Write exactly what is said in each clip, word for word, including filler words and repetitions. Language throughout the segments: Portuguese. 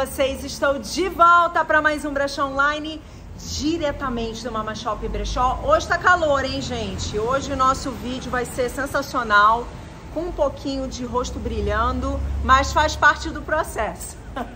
vocês? Estou de volta para mais um brechó online, diretamente do Mama Shop Brechó. Hoje tá calor, hein, gente? Hoje o nosso vídeo vai ser sensacional, com um pouquinho de rosto brilhando, mas faz parte do processo.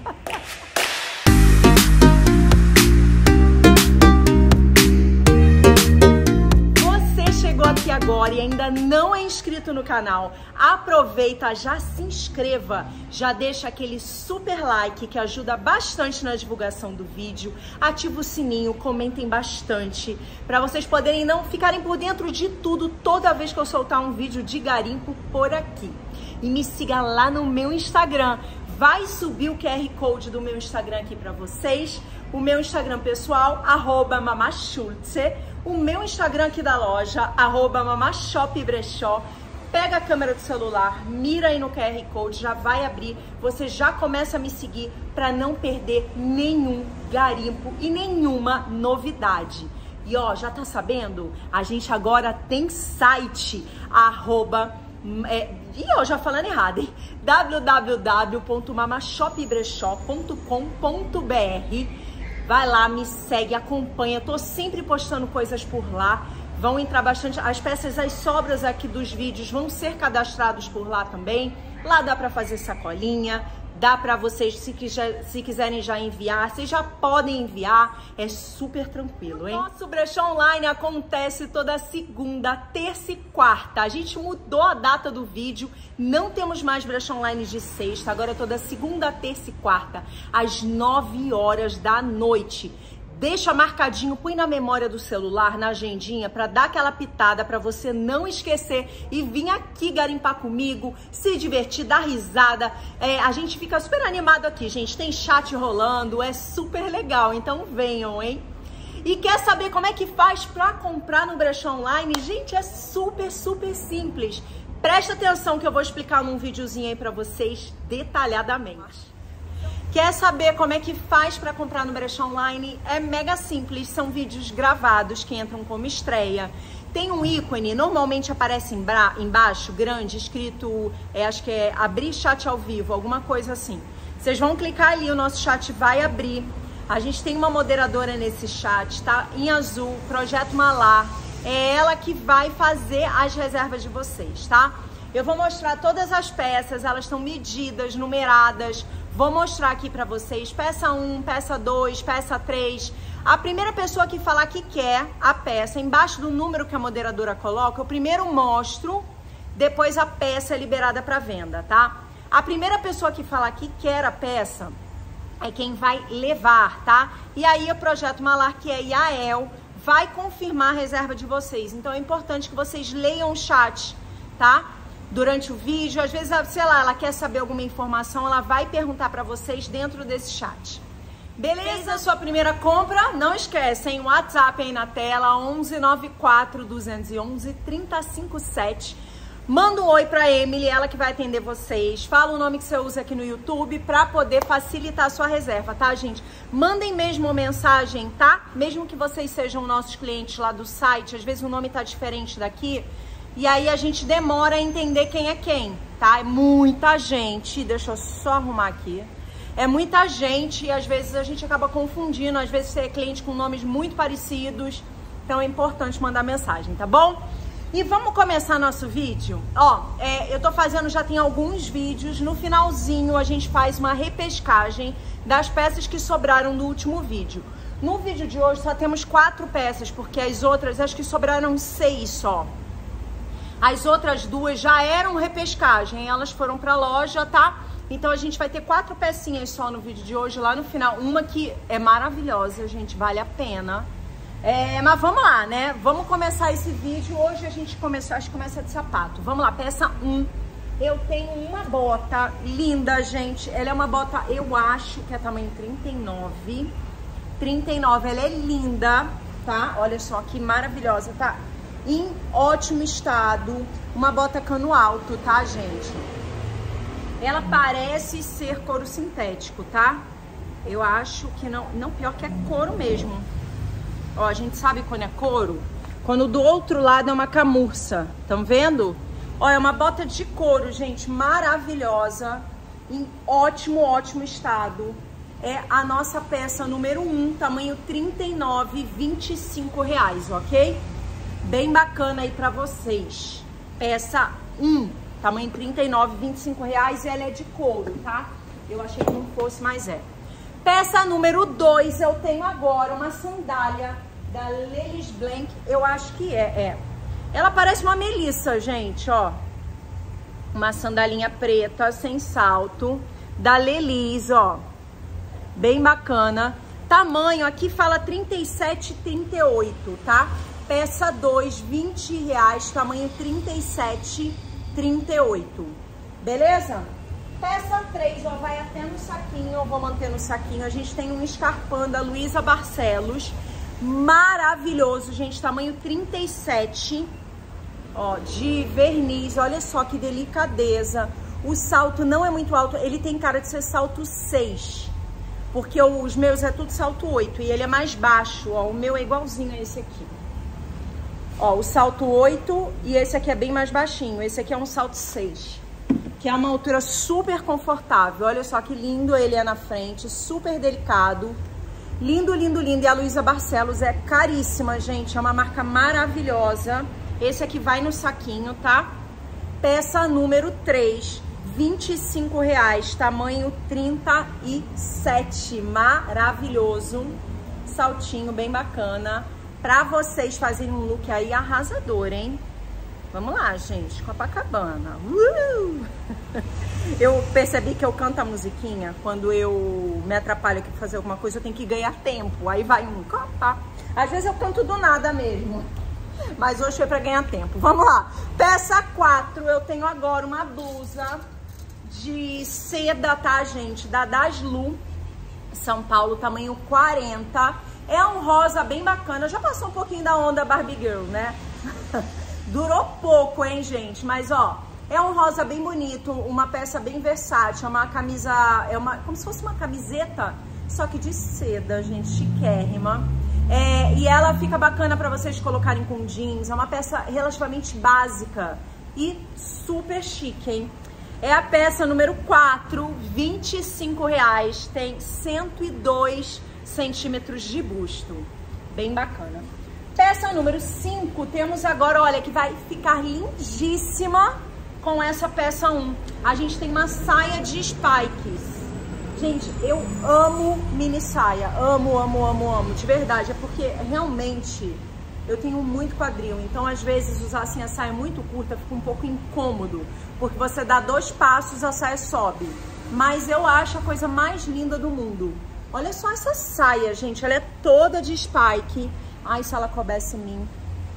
Chegou aqui agora e ainda não é inscrito no canal, aproveita, já se inscreva, já deixa aquele super like que ajuda bastante na divulgação do vídeo, ativa o sininho, comentem bastante, para vocês poderem não ficarem por dentro de tudo toda vez que eu soltar um vídeo de garimpo por aqui. E me siga lá no meu Instagram, vai subir o Q R Code do meu Instagram aqui para vocês, o meu Instagram pessoal, arroba mamachultze, o meu Instagram aqui da loja, arroba mamashopbrechó. Pega a câmera do celular, mira aí no Q R Code, já vai abrir, você já começa a me seguir para não perder nenhum garimpo e nenhuma novidade. E ó, já tá sabendo? A gente agora tem site, arroba, é, e ó, já falando errado, hein? w w w ponto mamashopbrechó ponto com ponto b r. Vai lá, me segue, acompanha, tô sempre postando coisas por lá, vão entrar bastante, as peças, as sobras aqui dos vídeos vão ser cadastrados por lá também, lá dá pra fazer sacolinha, dá pra vocês, se, quiser, se quiserem já enviar, vocês já podem enviar, é super tranquilo, hein? Nosso brechó online acontece toda segunda, terça e quarta, a gente mudou a data do vídeo, não temos mais brechó online de sexta, agora é toda segunda, terça e quarta, às nove horas da noite. Deixa marcadinho, põe na memória do celular, na agendinha, para dar aquela pitada, para você não esquecer e vir aqui garimpar comigo, se divertir, dar risada. É, a gente fica super animado aqui, gente. Tem chat rolando, é super legal. Então venham, hein? E quer saber como é que faz para comprar no brechó online? Gente, é super, super simples. Presta atenção que eu vou explicar num videozinho aí para vocês detalhadamente. Quer saber como é que faz para comprar no brechó online? É mega simples, são vídeos gravados que entram como estreia. Tem um ícone, normalmente aparece embaixo, grande, escrito, é, acho que é abrir chat ao vivo, alguma coisa assim. Vocês vão clicar ali, o nosso chat vai abrir. A gente tem uma moderadora nesse chat, tá? Em azul, Projeto Malar. É ela que vai fazer as reservas de vocês, tá? Eu vou mostrar todas as peças, elas estão medidas, numeradas. Vou mostrar aqui pra vocês, peça um, peça dois, peça três. A primeira pessoa que falar que quer a peça, embaixo do número que a moderadora coloca, eu primeiro mostro, depois a peça é liberada para venda, tá? A primeira pessoa que falar que quer a peça é quem vai levar, tá? E aí o Projeto Malar, que é Yael, vai confirmar a reserva de vocês. Então é importante que vocês leiam o chat, tá? Durante o vídeo, às vezes, sei lá, ela quer saber alguma informação, ela vai perguntar para vocês dentro desse chat. Beleza? Sua primeira compra, não esquece, hein? O WhatsApp aí na tela, onze nove quatro, dois um um, três cinco sete. Manda um oi pra Emily, ela que vai atender vocês. Fala o nome que você usa aqui no YouTube pra poder facilitar a sua reserva, tá, gente? Mandem mesmo mensagem, tá? Mesmo que vocês sejam nossos clientes lá do site, às vezes o nome tá diferente daqui. E aí a gente demora a entender quem é quem, tá? É muita gente, deixa eu só arrumar aqui. É muita gente e às vezes a gente acaba confundindo, às vezes você é cliente com nomes muito parecidos, então é importante mandar mensagem, tá bom? E vamos começar nosso vídeo? Ó, é, eu tô fazendo, já tem alguns vídeos, no finalzinho a gente faz uma repescagem das peças que sobraram do último vídeo. No vídeo de hoje só temos quatro peças, porque as outras, acho que sobraram seis só. As outras duas já eram repescagem, elas foram pra loja, tá? Então a gente vai ter quatro pecinhas só no vídeo de hoje, lá no final. Uma que é maravilhosa, gente, vale a pena. É, mas vamos lá, né? Vamos começar esse vídeo. Hoje a gente começou, acho que começa de sapato. Vamos lá, peça um. Eu tenho uma bota linda, gente. Ela é uma bota, eu acho que é tamanho trinta e nove. trinta e nove, ela é linda, tá? Olha só que maravilhosa, tá? Em ótimo estado, uma bota cano alto, tá, gente? Ela parece ser couro sintético, tá? Eu acho que não, não, pior que é couro mesmo. Ó, a gente sabe quando é couro? Quando do outro lado é uma camurça, estão vendo? Ó, é uma bota de couro, gente, maravilhosa, em ótimo, ótimo estado. é a nossa peça número um, tamanho trinta e nove, vinte e cinco reais, ok? Bem bacana aí pra vocês. Peça um, tamanho trinta e nove, vinte e cinco reais, e ela é de couro, tá? Eu achei que não fosse, mas é. Peça número dois, eu tenho agora uma sandália da Lelis Blank, eu acho que é, é. Ela parece uma Melissa, gente, ó. Uma sandalinha preta, sem salto, da Lelis, ó. Bem bacana. Tamanho, aqui fala trinta e sete, trinta e oito, tá? Peça dois, vinte reais, tamanho trinta e sete, trinta e oito. Beleza? Peça três, ó, vai até no saquinho, eu vou manter no saquinho. A gente tem um escarpão da Luísa Barcelos, maravilhoso, gente, tamanho trinta e sete, ó, de verniz. Olha só que delicadeza. O salto não é muito alto, ele tem cara de ser salto seis. Porque os meus é tudo salto oito e ele é mais baixo, ó. O meu é igualzinho a esse aqui. Ó, o salto oito e esse aqui é bem mais baixinho. Esse aqui é um salto seis, que é uma altura super confortável. Olha só que lindo ele é na frente, super delicado. Lindo, lindo, lindo. E a Luísa Barcelos é caríssima, gente. É uma marca maravilhosa. Esse aqui vai no saquinho, tá? Peça número três. vinte e cinco reais, tamanho trinta e sete, maravilhoso, saltinho bem bacana, pra vocês fazerem um look aí arrasador, hein? Vamos lá, gente, Copacabana. Uh! Eu percebi que eu canto a musiquinha, quando eu me atrapalho aqui pra fazer alguma coisa, eu tenho que ganhar tempo, aí vai um Copa. Às vezes eu canto do nada mesmo, mas hoje foi pra ganhar tempo. Vamos lá, peça quatro, eu tenho agora uma blusa de seda, tá, gente? Da Daslu, São Paulo, tamanho quarenta. É um rosa bem bacana. Já passou um pouquinho da onda Barbie Girl, né? Durou pouco, hein, gente? Mas, ó, é um rosa bem bonito, uma peça bem versátil. É uma camisa, é uma, como se fosse uma camiseta, só que de seda, gente, chiquérrima. É, e ela fica bacana pra vocês colocarem com jeans. É uma peça relativamente básica e super chique, hein? É a peça número quatro, vinte e cinco reais, tem cento e dois centímetros de busto, bem bacana. Peça número cinco, temos agora, olha, que vai ficar lindíssima com essa peça um. A gente tem uma saia de spikes. Gente, eu amo mini saia, amo, amo, amo, amo, de verdade, é porque realmente eu tenho muito quadril, então às vezes usar assim a saia muito curta fica um pouco incômodo, porque você dá dois passos, a saia sobe. Mas eu acho a coisa mais linda do mundo. Olha só essa saia, gente, ela é toda de spike. Ai, se ela coubesse em mim.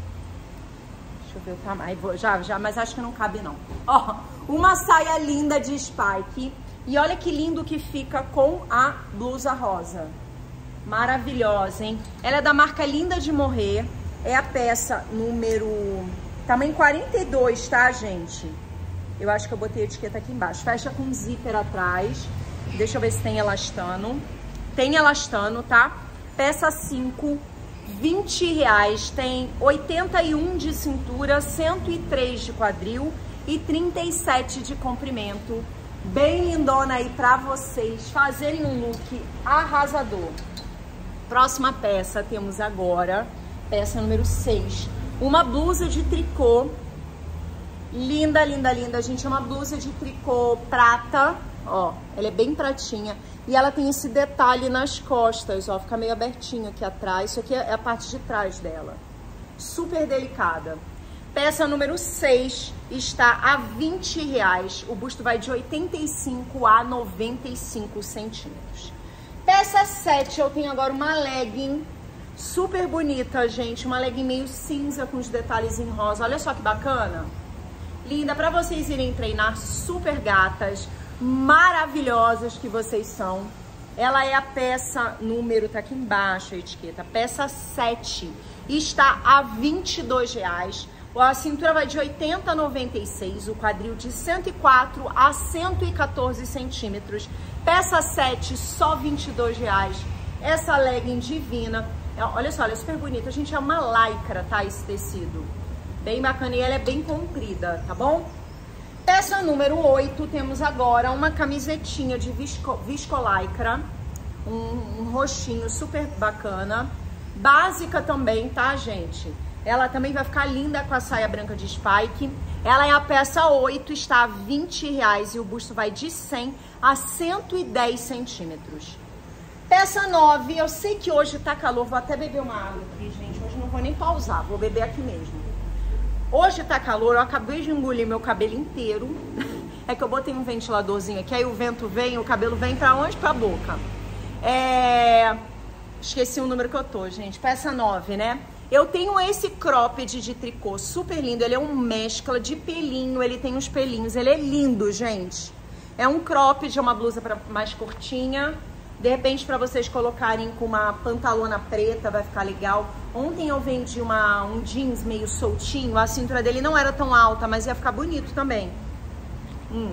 Deixa eu ver o tamanho, já, já, mas acho que não cabe não. Ó, uma saia linda de spike. E olha que lindo que fica com a blusa rosa. Maravilhosa, hein? Ela é da marca Linda de Morrer. É a peça número... tamanho quarenta e dois, tá, gente? Eu acho que eu botei a etiqueta aqui embaixo. Fecha com zíper atrás. Deixa eu ver se tem elastano. Tem elastano, tá? Peça cinco, vinte reais. Tem oitenta e um de cintura, cento e três de quadril e trinta e sete de comprimento. Bem lindona aí pra vocês fazerem um look arrasador. Próxima peça temos agora, peça número seis. Uma blusa de tricô. Linda, linda, linda, gente. É uma blusa de tricô prata, ó. Ela é bem pratinha. E ela tem esse detalhe nas costas, ó. Fica meio abertinho aqui atrás. Isso aqui é a parte de trás dela. Super delicada. Peça número seis está a vinte reais. O busto vai de oitenta e cinco a noventa e cinco centímetros. Peça sete, eu tenho agora uma legging super bonita, gente. Uma legging meio cinza com os detalhes em rosa. Olha só que bacana. Linda, pra vocês irem treinar, super gatas, maravilhosas que vocês são. Ela é a peça número, tá aqui embaixo a etiqueta, peça sete. Está a vinte e dois reais. A cintura vai de oitenta a noventa e seis, o quadril de cento e quatro a cento e quatorze centímetros. Peça sete, só vinte e dois reais. Essa legging divina. Olha só, ela é super bonita. A gente é uma lycra, tá? Esse tecido. Bem bacana e ela é bem comprida, tá bom? Peça número oito, temos agora uma camisetinha de visco, viscolaicra. um, um roxinho super bacana. Básica também, tá, gente? Ela também vai ficar linda com a saia branca de spike. Ela é a peça oito, está a vinte reais e o busto vai de cem a cento e dez centímetros. Peça nove, eu sei que hoje tá calor, vou até beber uma água aqui, gente. Hoje não vou nem pausar, vou beber aqui mesmo. Hoje tá calor, eu acabei de engolir meu cabelo inteiro. É que eu botei um ventiladorzinho aqui, aí o vento vem, o cabelo vem pra onde? Pra boca. É... Esqueci o número que eu tô, gente. Peça nove, né? Eu tenho esse cropped de tricô super lindo. Ele é um mescla de pelinho, ele tem uns pelinhos. Ele é lindo, gente. É um cropped, é uma blusa pra mais curtinha. De repente, pra vocês colocarem com uma pantalona preta, vai ficar legal. Ontem eu vendi uma, um jeans meio soltinho. A cintura dele não era tão alta, mas ia ficar bonito também. Hum.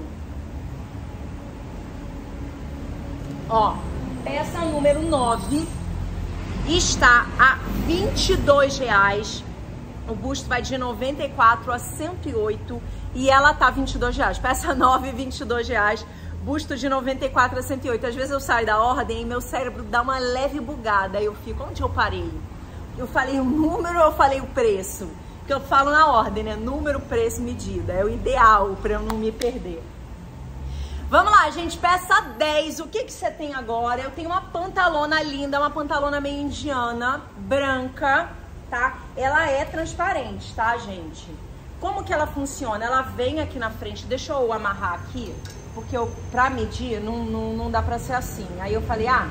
Ó, peça número nove. Está a vinte e dois reais. O busto vai de noventa e quatro a cento e oito e ela tá vinte e dois reais. Peça nove, vinte e dois reais. Busto de noventa e quatro a cento e oito. Às vezes eu saio da ordem e meu cérebro dá uma leve bugada. Aí eu fico, onde eu parei? Eu falei o número ou eu falei o preço? Porque eu falo na ordem, né? Número, preço, medida. É o ideal para eu não me perder. Vamos lá, gente, peça dez, o que que você tem agora? Eu tenho uma pantalona linda, uma pantalona meio indiana, branca, tá? Ela é transparente, tá, gente? Como que ela funciona? Ela vem aqui na frente, deixa eu amarrar aqui, porque eu, pra medir não, não, não dá pra ser assim. Aí eu falei, ah,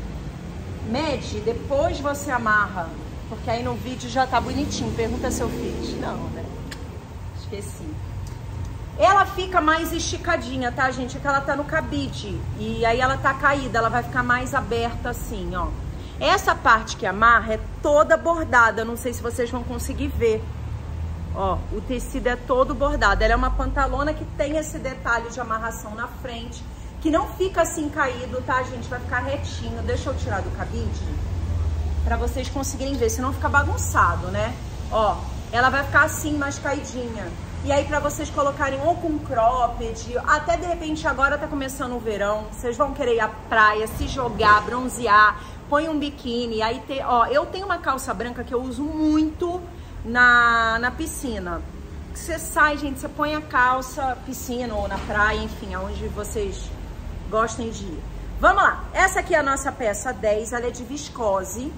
mede, depois você amarra, porque aí no vídeo já tá bonitinho. Pergunta se eu fiz. Não, né? Esqueci. Ela fica mais esticadinha, tá, gente? É que ela tá no cabide. E aí ela tá caída, ela vai ficar mais aberta assim, ó. Essa parte que amarra é toda bordada. Não sei se vocês vão conseguir ver. Ó, o tecido é todo bordado. Ela é uma pantalona que tem esse detalhe de amarração na frente, que não fica assim caído, tá, gente? Vai ficar retinho. Deixa eu tirar do cabide pra vocês conseguirem ver, senão fica bagunçado, né? Ó, ela vai ficar assim, mais caidinha. E aí pra vocês colocarem ou com cropped, até de repente agora tá começando o verão, vocês vão querer ir à praia, se jogar, bronzear, põe um biquíni, aí tem, ó, eu tenho uma calça branca que eu uso muito na, na piscina. Você sai, gente, você põe a calça, piscina ou na praia, enfim, aonde vocês gostem de ir. Vamos lá, essa aqui é a nossa peça dez, ela é de viscose.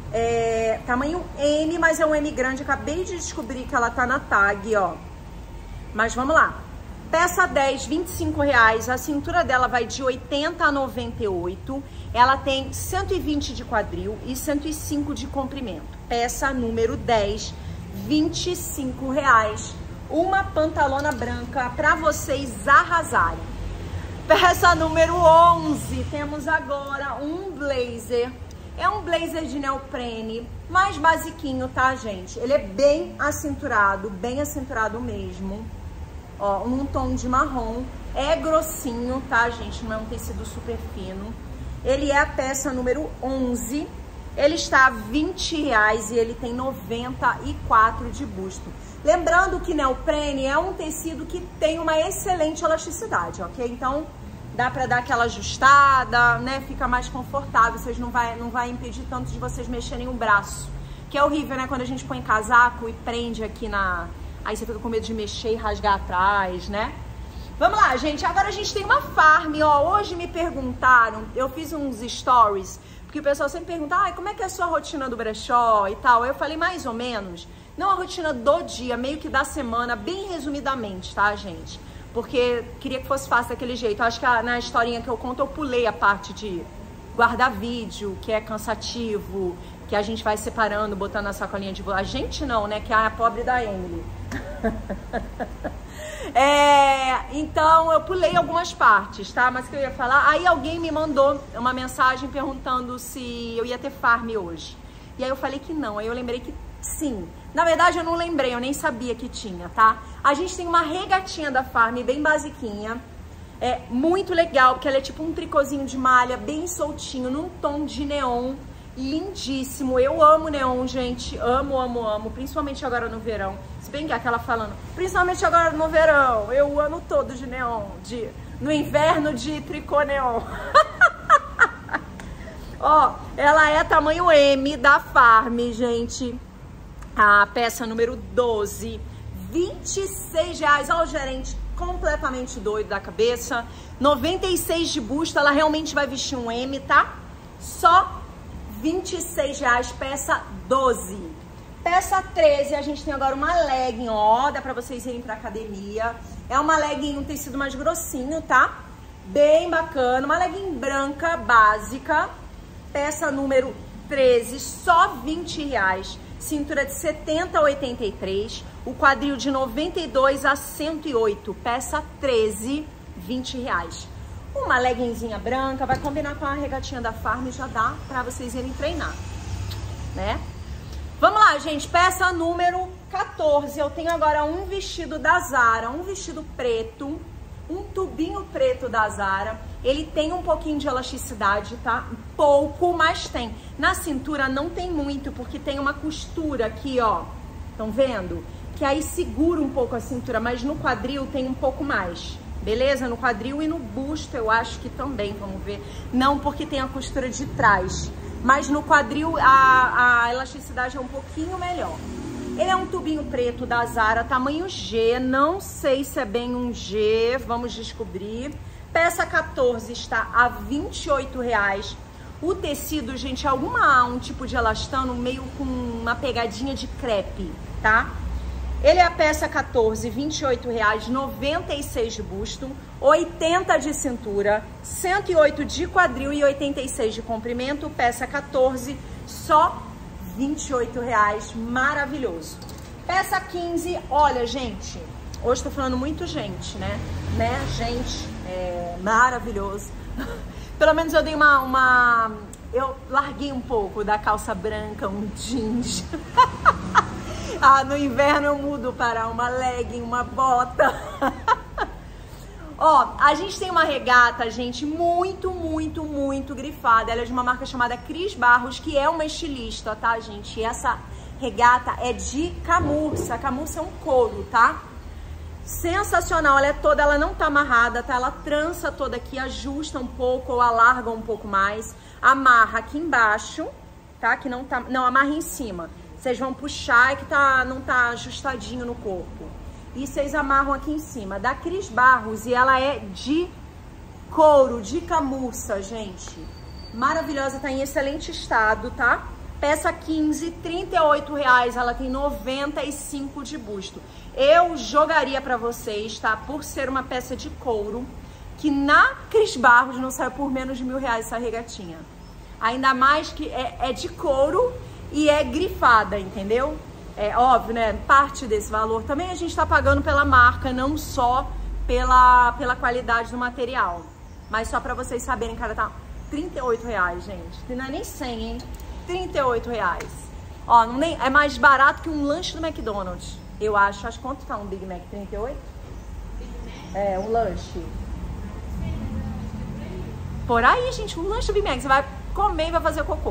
É, tamanho M, mas é um M grande, acabei de descobrir que ela tá na tag, ó. Mas vamos lá, peça dez, vinte e cinco reais, a cintura dela vai de oitenta a noventa e oito, ela tem cento e vinte de quadril e cento e cinco de comprimento. Peça número dez, vinte e cinco reais, uma pantalona branca para vocês arrasarem. Peça número onze, temos agora um blazer. É um blazer de neoprene, mais basiquinho, tá, gente? Ele é bem acinturado, bem acinturado mesmo. Ó, num tom de marrom. É grossinho, tá, gente? Não é um tecido super fino. Ele é a peça número onze. Ele está a vinte reais e ele tem noventa e quatro de busto. Lembrando que neoprene é um tecido que tem uma excelente elasticidade, ok? Então, dá pra dar aquela ajustada, né? Fica mais confortável, vocês não vai, não vai impedir tanto de vocês mexerem o braço. Que é horrível, né? Quando a gente põe casaco e prende aqui na... Aí você fica com medo de mexer e rasgar atrás, né? Vamos lá, gente. Agora a gente tem uma farm, ó. Hoje me perguntaram, eu fiz uns stories, porque o pessoal sempre pergunta, ah, como é que é a sua rotina do brechó e tal? Eu falei mais ou menos, não a rotina do dia, meio que da semana, bem resumidamente, tá, gente? Porque queria que fosse fácil daquele jeito. Eu acho que a, na historinha que eu conto, eu pulei a parte de guardar vídeo, que é cansativo, que a gente vai separando, botando na sacolinha de... A gente não, né? Que é a pobre da Emily. É, então, eu pulei algumas partes, tá? Mas o que eu ia falar... Aí alguém me mandou uma mensagem perguntando se eu ia ter farm hoje. E aí eu falei que não. Aí eu lembrei que sim. Na verdade, eu não lembrei, eu nem sabia que tinha, tá? A gente tem uma regatinha da Farm, bem basiquinha. É muito legal, porque ela é tipo um tricôzinho de malha, bem soltinho, num tom de neon. Lindíssimo. Eu amo neon, gente. Amo, amo, amo. Principalmente agora no verão. Se bem que é aquela falando, principalmente agora no verão. Eu o ano todo de neon. De, no inverno de tricô neon. Ó, ela é tamanho M da Farm, gente. A peça número doze, vinte e seis reais. Ó, o gerente completamente doido da cabeça. noventa e seis de busto, ela realmente vai vestir um M, tá? Só vinte e seis reais, peça doze. Peça treze, a gente tem agora uma legging, ó, dá pra vocês irem pra academia. É uma legging, um tecido mais grossinho, tá? Bem bacana, uma legging branca, básica. Peça número treze, só vinte reais. Cintura de setenta a oitenta e três, o quadril de noventa e dois a cento e oito. Peça treze, vinte reais. Uma leggingzinha branca, vai combinar com a regatinha da Farm e já dá pra vocês irem treinar, né? Vamos lá, gente, peça número quatorze. Eu tenho agora um vestido da Zara, um vestido preto, um tubinho preto da Zara. Ele tem um pouquinho de elasticidade, tá? Pouco, mas tem. Na cintura não tem muito, porque tem uma costura aqui, ó. Estão vendo? Que aí segura um pouco a cintura, mas no quadril tem um pouco mais. Beleza? No quadril e no busto eu acho que também, vamos ver. Não, porque tem a costura de trás. Mas no quadril a, a elasticidade é um pouquinho melhor. Ele é um tubinho preto da Zara, tamanho G. Não sei se é bem um G, vamos descobrir. Peça quatorze está a vinte e oito reais. O tecido, gente, é alguma, um tipo de elastano meio com uma pegadinha de crepe, tá? Ele é a peça quatorze, vinte e oito reais, noventa e seis de busto, oitenta de cintura, cento e oito de quadril e oitenta e seis de comprimento. Peça quatorze, só vinte e oito reais, maravilhoso. Peça quinze, olha, gente, hoje tô falando muito gente, né? Né, gente, é maravilhoso. Pelo menos eu dei uma, uma... eu larguei um pouco da calça branca, um jeans. Ah, no inverno eu mudo para uma legging, uma bota. Ó, a gente tem uma regata, gente, muito, muito, muito grifada. Ela é de uma marca chamada Cris Barros, que é uma estilista, tá, gente? E essa regata é de camurça. A camurça é um couro, tá? Sensacional, ela é toda, ela não tá amarrada, tá? Ela trança toda aqui, ajusta um pouco ou alarga um pouco mais. Amarra aqui embaixo, tá? Que não tá, não, amarra em cima. Vocês vão puxar e que tá, não tá ajustadinho no corpo. E vocês amarram aqui em cima. Da Cris Barros, e ela é de couro, de camurça, gente. Maravilhosa, tá em excelente estado, tá? Peça quinze, trinta e oito reais, ela tem noventa e cinco de busto. Eu jogaria pra vocês, tá? Por ser uma peça de couro, que na Cris Barros não saiu por menos de mil reais essa regatinha. Ainda mais que é, é de couro e é grifada, entendeu? É óbvio, né? Parte desse valor também a gente tá pagando pela marca, não só pela, pela qualidade do material. Mas só pra vocês saberem, cara, tá trinta e oito reais, gente. Não é nem cem, hein? trinta e oito reais. Ó, não nem, é mais barato que um lanche do McDonald's. Eu acho. Acho quanto tá um Big Mac? trinta e oito? É, um lanche. Por aí, gente, um lanche do Big Mac. Você vai comer e vai fazer cocô.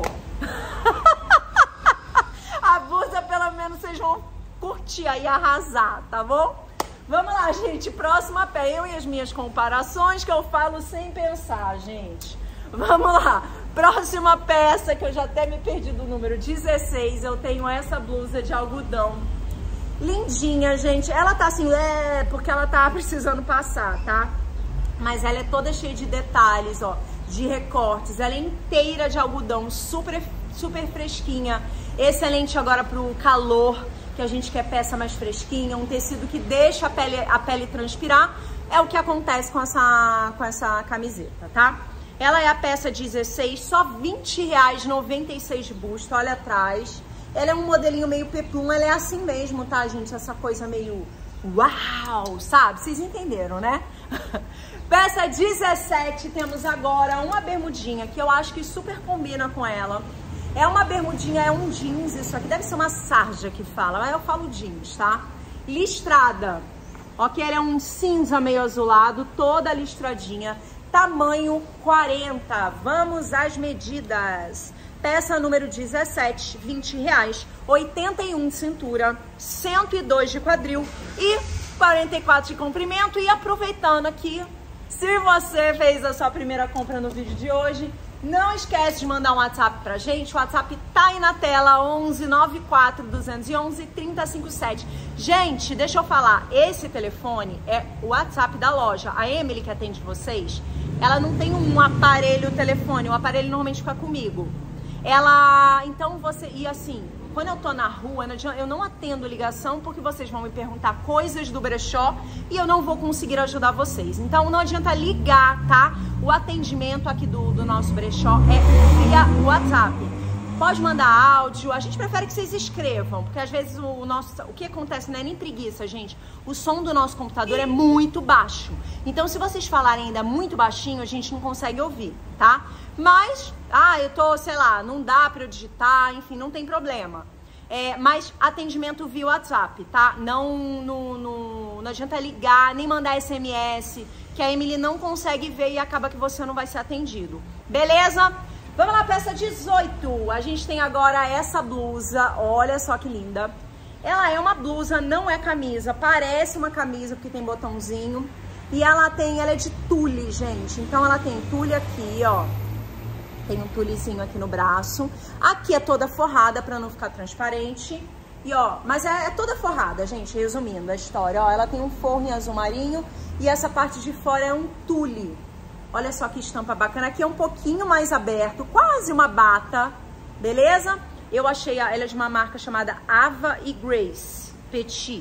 A blusa, pelo menos, vocês vão curtir aí, arrasar, tá bom? Vamos lá, gente. Próxima pé. Eu e as minhas comparações, que eu falo sem pensar, gente. Vamos lá. Próxima peça, que eu já até me perdi do número dezesseis. Eu tenho essa blusa de algodão. Lindinha, gente. Ela tá assim, é, porque ela tá precisando passar, tá? Mas ela é toda cheia de detalhes, ó, de recortes. Ela é inteira de algodão, super, super fresquinha. Excelente agora pro calor, que a gente quer peça mais fresquinha. Um tecido que deixa a pele, a pele transpirar. É o que acontece com essa, com essa camiseta, tá? Ela é a peça dezesseis, só vinte reais, noventa e seis de busto. Olha atrás. Ela é um modelinho meio peplum, ela é assim mesmo, tá, gente? Essa coisa meio uau, sabe? Vocês entenderam, né? Peça dezessete, temos agora uma bermudinha que eu acho que super combina com ela. É uma bermudinha, é um jeans, isso aqui deve ser uma sarja que fala, mas eu falo jeans, tá? Listrada. Ok, ela é um cinza meio azulado, toda listradinha. Tamanho quarenta. Vamos às medidas. Peça número dezessete, vinte reais, oitenta e um de cintura, cento e dois de quadril e quarenta e quatro de comprimento. E aproveitando aqui, se você fez a sua primeira compra no vídeo de hoje, Não esquece de mandar um WhatsApp pra gente. O WhatsApp tá aí na tela, onze nove quatro um dois um um três zero cinco sete. Gente, deixa eu falar, esse telefone é o WhatsApp da loja. A Emily, que atende vocês, ela não tem um aparelho telefone, o aparelho normalmente fica comigo. Ela, então você, e assim, quando eu tô na rua, eu não atendo ligação porque vocês vão me perguntar coisas do brechó e eu não vou conseguir ajudar vocês. Então não adianta ligar, tá? O atendimento aqui do, do nosso brechó é via WhatsApp. Pode mandar áudio, a gente prefere que vocês escrevam, porque às vezes o nosso, o que acontece não é nem preguiça, gente. O som do nosso computador é muito baixo. Então se vocês falarem ainda muito baixinho, a gente não consegue ouvir, tá? Mas, ah, eu tô, sei lá, não dá pra eu digitar, enfim, não tem problema. É, mas atendimento via WhatsApp, tá? Não, no, no, não adianta ligar, nem mandar S M S, que a Emily não consegue ver e acaba que você não vai ser atendido. Beleza? Vamos lá, peça dezoito. A gente tem agora essa blusa, olha só que linda. Ela é uma blusa, não é camisa, parece uma camisa porque tem botãozinho. E ela tem, ela é de tule, gente. Então ela tem tule aqui, ó. Tem um tulezinho aqui no braço. Aqui é toda forrada pra não ficar transparente. E ó, mas é, é toda forrada, gente, resumindo a história. Ó, ela tem um forro em azul marinho e essa parte de fora é um tule. Olha só que estampa bacana. Aqui é um pouquinho mais aberto, quase uma bata, beleza? Eu achei ela de uma marca chamada Ava e Grace Petit.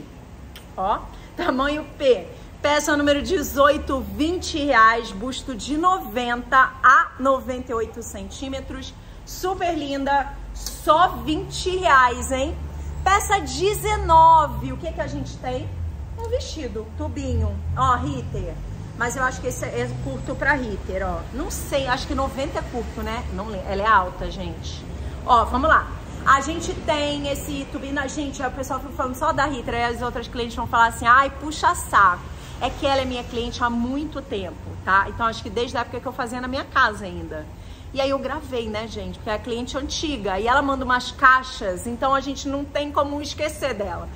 Ó, tamanho P. Peça número dezoito, vinte reais, busto de noventa a noventa e oito centímetros. Super linda, só vinte reais, hein? Peça dezenove, o que que a gente tem? Um vestido, tubinho, ó, Ritter. Mas eu acho que esse é curto pra Ritter, ó. Não sei, acho que noventa é curto, né? Não, ela é alta, gente. Ó, vamos lá. A gente tem esse tubinho, gente, o pessoal fica falando só da Ritter, aí as outras clientes vão falar assim, ai, puxa saco. É que ela é minha cliente há muito tempo, tá? Então acho que desde a época que eu fazia na minha casa ainda. E aí eu gravei, né, gente? Porque é a cliente antiga e ela manda umas caixas, então a gente não tem como esquecer dela.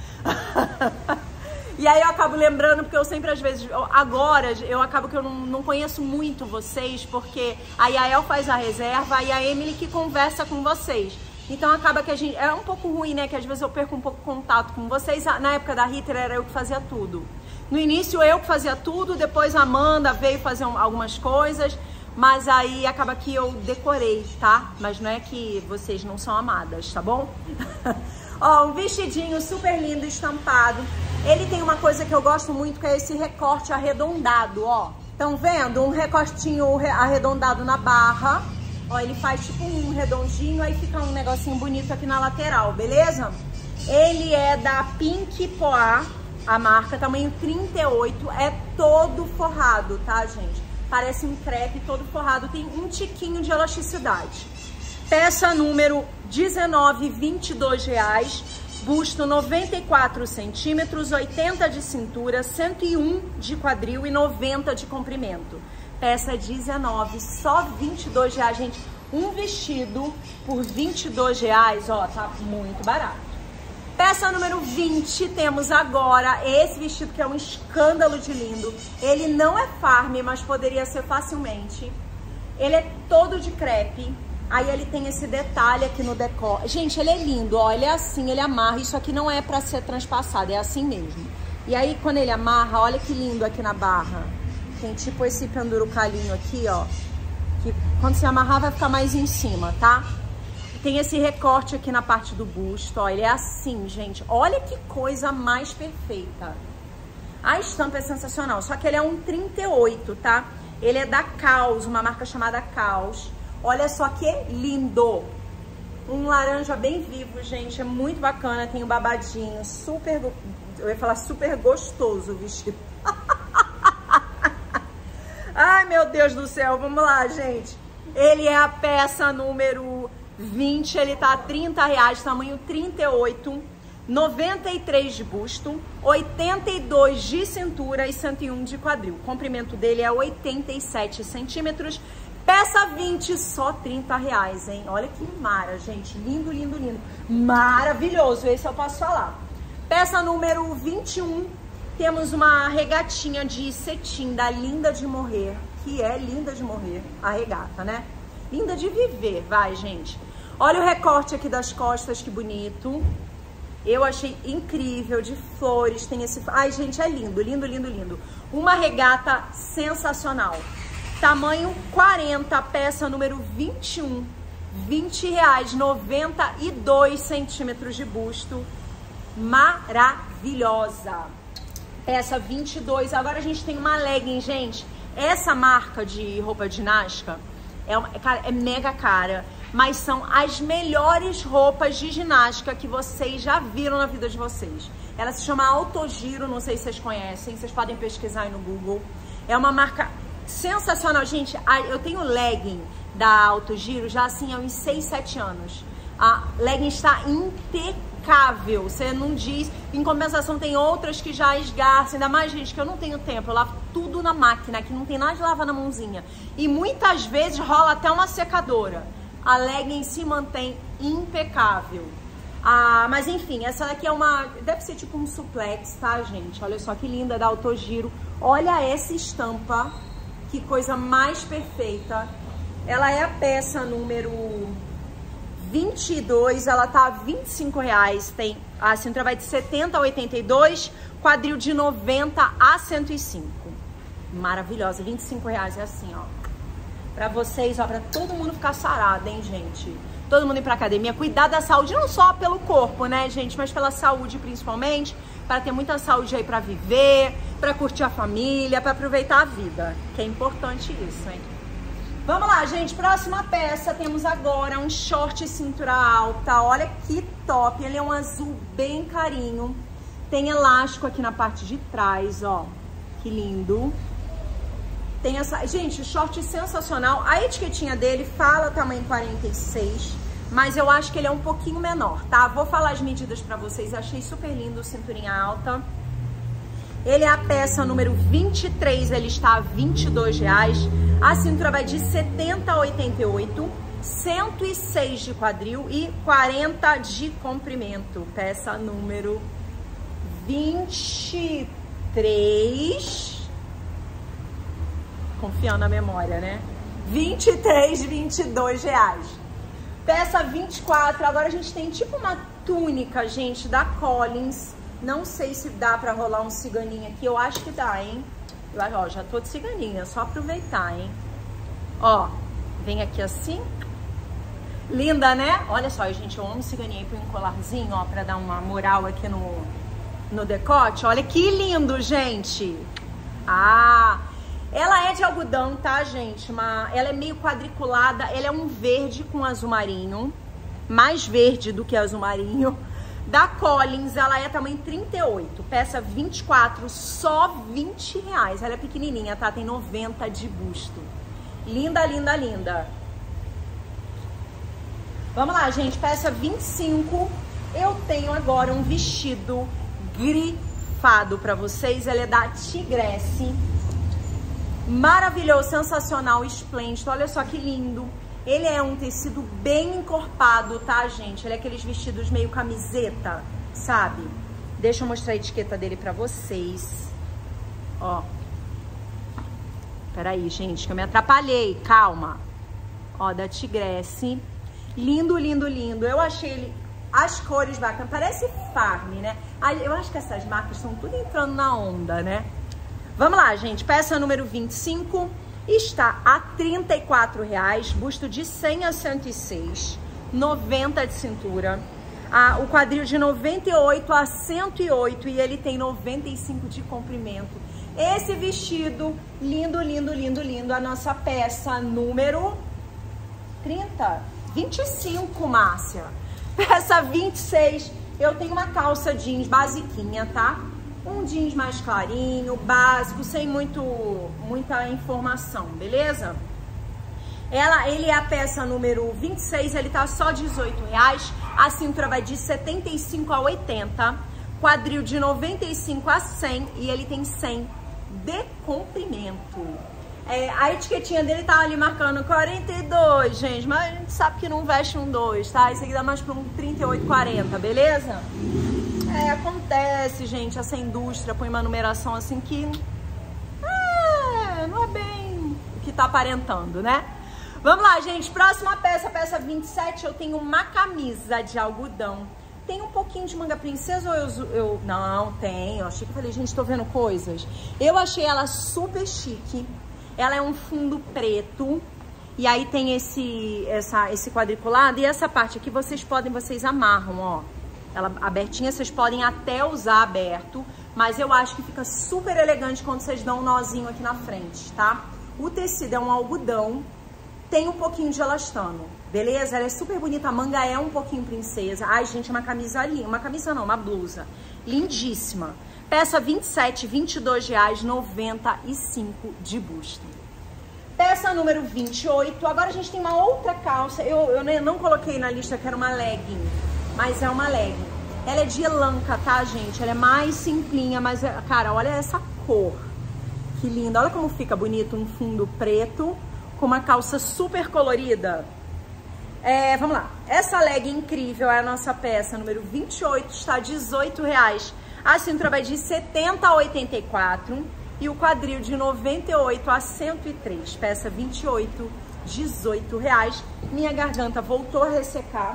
E aí eu acabo lembrando, porque eu sempre às vezes, agora eu acabo que eu não, não conheço muito vocês, porque a Yael faz a reserva e a Emily que conversa com vocês. Então acaba que a gente, é um pouco ruim, né, que às vezes eu perco um pouco o contato com vocês. Na época da Ritter era eu que fazia tudo. No início eu que fazia tudo, depois a Amanda veio fazer algumas coisas, mas aí acaba que eu decorei, tá? Mas não é que vocês não são amadas, tá bom? Ó, um vestidinho super lindo, estampado. Ele tem uma coisa que eu gosto muito, que é esse recorte arredondado, ó. Estão vendo? Um recortinho arredondado na barra. Ó, ele faz tipo um redondinho, aí fica um negocinho bonito aqui na lateral, beleza? Ele é da Pink Poá. A marca, tamanho trinta e oito, é todo forrado, tá, gente? Parece um crepe todo forrado, tem um tiquinho de elasticidade. Peça número dezenove, vinte e dois reais, busto noventa e quatro centímetros, oitenta de cintura, cento e um de quadril e noventa de comprimento. Peça dezenove, só vinte e dois reais, gente. Um vestido por vinte e dois reais, ó, tá muito barato. Peça número vinte, temos agora esse vestido que é um escândalo de lindo. Ele não é farm, mas poderia ser facilmente. Ele é todo de crepe. Aí ele tem esse detalhe aqui no decote. Gente, ele é lindo, ó, ele é assim, ele amarra. Isso aqui não é pra ser transpassado, é assim mesmo. E aí quando ele amarra, olha que lindo aqui na barra. Tem tipo esse pendurucalinho aqui, ó. Que quando você amarrar vai ficar mais em cima, tá? Tem esse recorte aqui na parte do busto, ó, ele é assim, gente. Olha que coisa mais perfeita. A estampa é sensacional, só que ele é um trinta e oito, tá? Ele é da Caos, uma marca chamada Caos. Olha só que lindo. Um laranja bem vivo, gente, é muito bacana. Tem um babadinho, super, eu ia falar super gostoso o vestido. Ai, meu Deus do céu, vamos lá, gente. Ele é a peça número vinte, ele tá a trinta reais, tamanho trinta e oito, noventa e três de busto, oitenta e dois de cintura e cento e um de quadril. O comprimento dele é oitenta e sete centímetros, peça vinte, só trinta reais, hein? Olha que mara, gente, lindo, lindo, lindo, maravilhoso, esse eu posso falar. Peça número vinte e um, temos uma regatinha de cetim da Linda de Morrer, que é linda de morrer, a regata, né? linda de viver, vai, gente. Olha o recorte aqui das costas, que bonito. Eu achei incrível, de flores, tem esse... Ai, gente, é lindo, lindo, lindo, lindo. Uma regata sensacional. Tamanho quarenta, peça número vinte e um. vinte reais, noventa e dois centímetros de busto. Maravilhosa. Peça vinte e dois. Agora a gente tem uma legging, gente. Essa marca de roupa de ginástica é, uma, cara, é mega cara. Mas são as melhores roupas de ginástica que vocês já viram na vida de vocês. Ela se chama Autogiro, não sei se vocês conhecem, vocês podem pesquisar aí no Google. É uma marca sensacional. Gente, eu tenho legging da Autogiro já assim há uns seis, sete anos. A legging está impecável, você não diz. Em compensação tem outras que já esgarçam, ainda mais, gente, que eu não tenho tempo. Eu lavo tudo na máquina, que não tem nada de lavar na mãozinha. E muitas vezes rola até uma secadora. A legging se mantém impecável. Ah, mas enfim, essa daqui é uma... Deve ser tipo um suplex, tá, gente? Olha só que linda, da Autogiro. Olha essa estampa. Que coisa mais perfeita. Ela é a peça número vinte e dois. Ela tá a vinte e cinco reais. Tem, a cintura vai de setenta a oitenta e dois. Quadril de noventa a cento e cinco. Maravilhosa. vinte e cinco reais é assim, ó. Pra vocês, ó, pra todo mundo ficar sarado, hein, gente? Todo mundo ir pra academia, cuidar da saúde, não só pelo corpo, né, gente? Mas pela saúde, principalmente, para ter muita saúde aí pra viver, pra curtir a família, pra aproveitar a vida, que é importante isso, hein? Vamos lá, gente, próxima peça, temos agora um short cintura alta, olha que top, ele é um azul bem carinho, tem elástico aqui na parte de trás, ó, que lindo. Tem essa... Gente, o short sensacional. A etiquetinha dele fala tamanho quarenta e seis, mas eu acho que ele é um pouquinho menor, tá? Vou falar as medidas pra vocês. Achei super lindo, cinturinha alta. Ele é a peça número vinte e três, ele está a vinte e dois reais. A cintura vai de setenta a oitenta e oito, cento e seis de quadril e quarenta de comprimento. Peça número vinte e três... Confiando na memória, né? vinte e três, vinte e dois reais. Peça vinte e quatro. Agora a gente tem tipo uma túnica, gente, da Collins. Não sei se dá pra rolar um ciganinho aqui. Eu acho que dá, hein? Eu, ó, já tô de ciganinha. Só aproveitar, hein? Ó, vem aqui assim. Linda, né? Olha só, gente, eu amo ciganinha. Põe um colarzinho, ó, pra dar uma moral aqui no, no decote. Olha que lindo, gente. Ah... Ela é de algodão, tá, gente? Uma, ela é meio quadriculada, ela é um verde com azul marinho, mais verde do que azul marinho. Da Collins, ela é tamanho trinta e oito, peça vinte e quatro, só vinte reais. Ela é pequenininha, tá? Tem noventa de busto. Linda, linda, linda. Vamos lá, gente, peça vinte e cinco. Eu tenho agora um vestido grifado pra vocês, ela é da Tigresse. Maravilhoso, sensacional, esplêndido, olha só que lindo. Ele é um tecido bem encorpado, tá, gente? Ele é aqueles vestidos meio camiseta, sabe? Deixa eu mostrar a etiqueta dele pra vocês. Ó. Peraí, gente, que eu me atrapalhei, calma. Ó, da Tigresse. Lindo, lindo, lindo. Eu achei ele, as cores bacanas, parece Farm, né? Eu acho que essas marcas estão tudo entrando na onda, né? Vamos lá, gente, peça número vinte e cinco, está a trinta e quatro reais, busto de cem a cento e seis, noventa de cintura, ah, o quadril de noventa e oito a cento e oito e ele tem noventa e cinco de comprimento. Esse vestido, lindo, lindo, lindo, lindo, a nossa peça número trinta, vinte e cinco, Márcia. Peça vinte e seis, eu tenho uma calça jeans basiquinha, tá? Um jeans mais clarinho, básico, sem muito, muita informação, beleza? Ela, ele é a peça número vinte e seis, ele tá só dezoito reais. A cintura vai de setenta e cinco a oitenta, quadril de noventa e cinco a cem e ele tem cem de comprimento. É, a etiquetinha dele tá ali marcando quarenta e dois, gente, mas a gente sabe que não veste um dois, tá? Isso aqui dá mais pra um trinta e oito, quarenta, beleza? É, acontece, gente, essa indústria põe uma numeração assim que é, não é bem o que tá aparentando, né? Vamos lá, gente. Próxima peça, peça vinte e sete. Eu tenho uma camisa de algodão. Tem um pouquinho de manga princesa ou eu... eu não, tem. Eu achei que eu falei, gente, tô vendo coisas. Eu achei ela super chique. Ela é um fundo preto. E aí tem esse, essa, esse quadriculado. E essa parte aqui vocês podem, vocês amarram, ó. Ela abertinha, vocês podem até usar aberto. Mas eu acho que fica super elegante quando vocês dão um nozinho aqui na frente, tá? O tecido é um algodão. Tem um pouquinho de elastano, beleza? Ela é super bonita, a manga é um pouquinho princesa. Ai, gente, uma camisa linda. Uma camisa não, uma blusa. Lindíssima. Peça vinte e sete, vinte e dois reais, noventa e cinco de busto. Peça número vinte e oito. Agora a gente tem uma outra calça. Eu, eu não coloquei na lista que era uma legging, mas é uma legging. Ela é de elanca, tá, gente? Ela é mais simplinha, mas, cara, olha essa cor. Que linda. Olha como fica bonito um fundo preto com uma calça super colorida. É, vamos lá. Essa legging incrível é a nossa peça número vinte e oito, está dezoito reais. A cintura vai de setenta a oitenta e quatro e o quadril de noventa e oito a cento e três. Peça vinte e oito, dezoito reais. Minha garganta voltou a ressecar.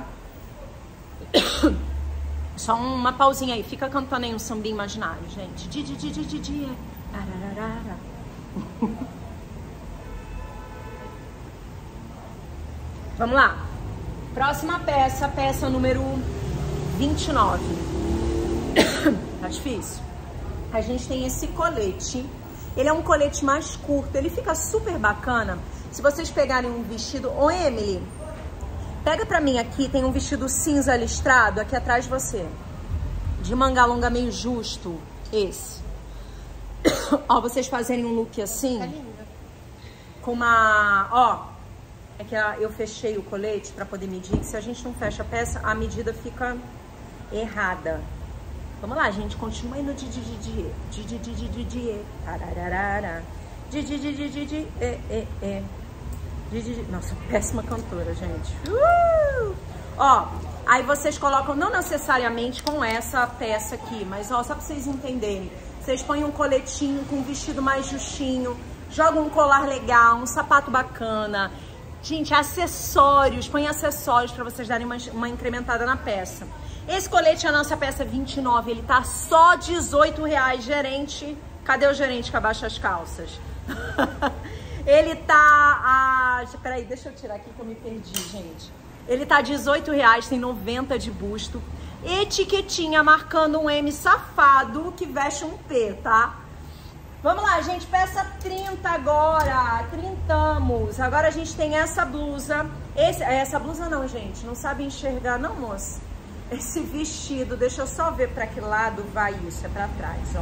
Só uma pausinha aí. Fica cantando aí um sambinha imaginário, gente. Di, di, di, di, di, di. Arararara. Vamos lá. Próxima peça, peça número vinte e nove. Tá difícil? A gente tem esse colete. Ele é um colete mais curto. Ele fica super bacana. Se vocês pegarem um vestido... Ô, Emily, pega pra mim aqui. Tem um vestido cinza listrado aqui atrás de você. De manga longa meio justo. Esse. Ó, vocês fazerem um look assim. Tá linda. Com uma... Ó... É que eu fechei o colete para poder medir, que se a gente não fecha a peça, a medida fica errada. Vamos lá, gente, continua aí no di di di di di di di di di di tararara di di di di di di é é é di di di. Nossa, péssima cantora, gente. Uh! Ó, aí vocês colocam, não necessariamente com essa peça aqui, mas ó, só para vocês entenderem. Vocês põem um coletinho com um vestido mais justinho, jogam um colar legal, um sapato bacana. Gente, acessórios, põe acessórios para vocês darem uma, uma incrementada na peça. Esse colete é a nossa peça vinte e nove, ele tá só dezoito reais, gerente. Cadê o gerente que abaixa as calças? Ele tá a... Peraí, deixa eu tirar aqui que eu me perdi, gente. Ele tá dezoito reais, tem noventa de busto. Etiquetinha marcando um M safado que veste um P, tá? Vamos lá, gente, peça trinta agora, trintamos. Agora a gente tem essa blusa, esse, essa blusa não, gente, não sabe enxergar não, moça. Esse vestido, deixa eu só ver para que lado vai isso, é para trás, ó.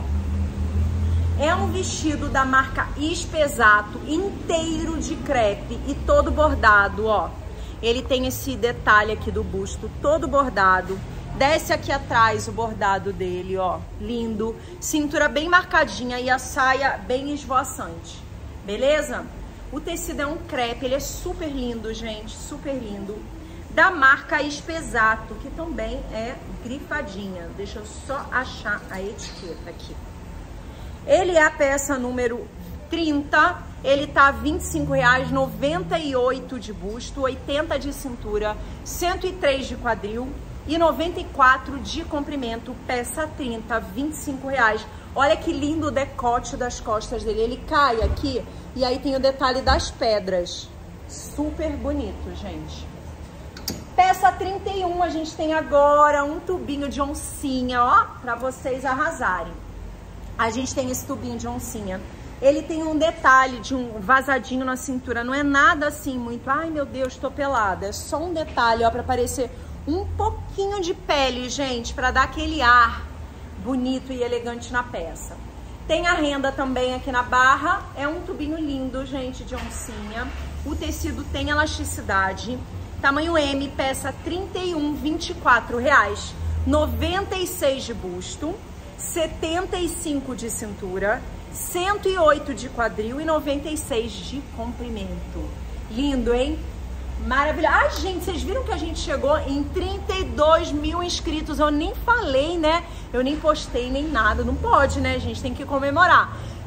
É um vestido da marca Espesato, inteiro de crepe e todo bordado, ó. Ele tem esse detalhe aqui do busto, todo bordado. Desce aqui atrás o bordado dele, ó, lindo. Cintura bem marcadinha e a saia bem esvoaçante, beleza? O tecido é um crepe, ele é super lindo, gente, super lindo. Da marca Espesato, que também é grifadinha. Deixa eu só achar a etiqueta aqui. Ele é a peça número trinta, ele tá vinte e cinco reais, noventa e oito de busto, oitenta de cintura, cento e três de quadril. E noventa e quatro de comprimento, peça trinta, vinte e cinco reais. Olha que lindo o decote das costas dele. Ele cai aqui e aí tem o detalhe das pedras. Super bonito, gente. Peça trinta e um, a gente tem agora um tubinho de oncinha, ó, pra vocês arrasarem. A gente tem esse tubinho de oncinha. Ele tem um detalhe de um vazadinho na cintura. Não é nada assim muito, ai meu Deus, tô pelada. É só um detalhe, ó, pra parecer... Um pouquinho de pele, gente, para dar aquele ar bonito e elegante na peça. Tem a renda também aqui na barra. É um tubinho lindo, gente, de oncinha. O tecido tem elasticidade. Tamanho M, peça trinta e um, vinte e quatro reais. noventa e seis de busto, setenta e cinco de cintura, cento e oito de quadril e noventa e seis de comprimento. Lindo, hein? Maravilhoso. Ah, gente, vocês viram que a gente chegou em trinta e dois mil inscritos. Eu nem falei, né? Eu nem postei nem nada. Não pode, né, gente? Tem que comemorar.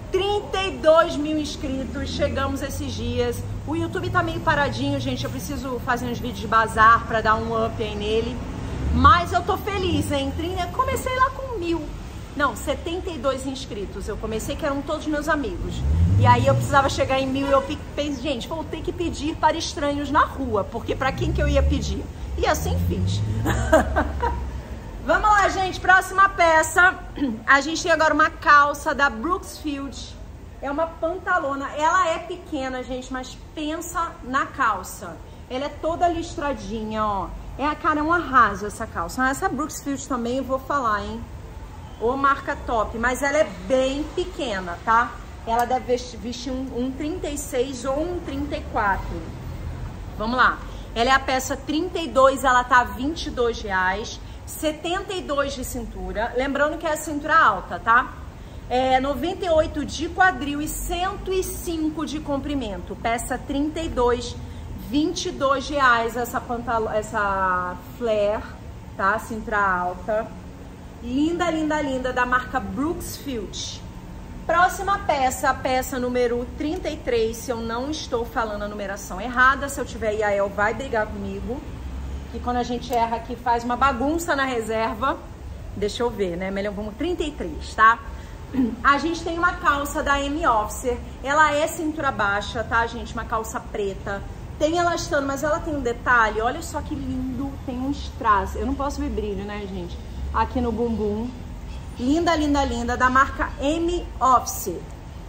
trinta e dois mil inscritos, chegamos esses dias. O YouTube tá meio paradinho, gente, eu preciso fazer uns vídeos de bazar pra dar um up aí nele. Mas eu tô feliz, hein? Comecei lá com mil. Não, setenta e dois inscritos. Eu comecei que eram todos meus amigos. E aí eu precisava chegar em mil e eu pensei, gente, vou ter que pedir para estranhos na rua. Porque pra quem que eu ia pedir? E assim fiz. Vamos lá, gente. Próxima peça. A gente tem agora uma calça da Brooksfield. É uma pantalona. Ela é pequena, gente, mas pensa na calça. Ela é toda listradinha, ó. É, a cara, é um arraso essa calça. Essa Brooksfield também eu vou falar, hein? Ô, marca top, mas ela é bem pequena, tá? Ela deve vestir um, um trinta e seis ou um trinta e quatro. Vamos lá. Ela é a peça trinta e dois, ela tá vinte e dois reais. setenta e dois de cintura. Lembrando que é a cintura alta, tá? É noventa e oito de quadril e cento e cinco de comprimento. Peça trinta e dois, vinte e dois reais essa pantalona, essa flare, tá? Cintura alta. Linda, linda, linda, da marca Brooksfield. Próxima peça, a peça número trinta e três, se eu não estou falando a numeração errada. Se eu tiver, Yael vai brigar comigo. Que quando a gente erra aqui faz uma bagunça na reserva. Deixa eu ver, né? Melhor, vamos, trinta e três, tá? A gente tem uma calça da M Officer. Ela é cintura baixa, tá, gente? Uma calça preta. Tem elastano, mas ela tem um detalhe. Olha só que lindo. Tem um strass. Eu não posso ver brilho, né, gente? Aqui no bumbum. Linda, linda, linda. Da marca M Officer.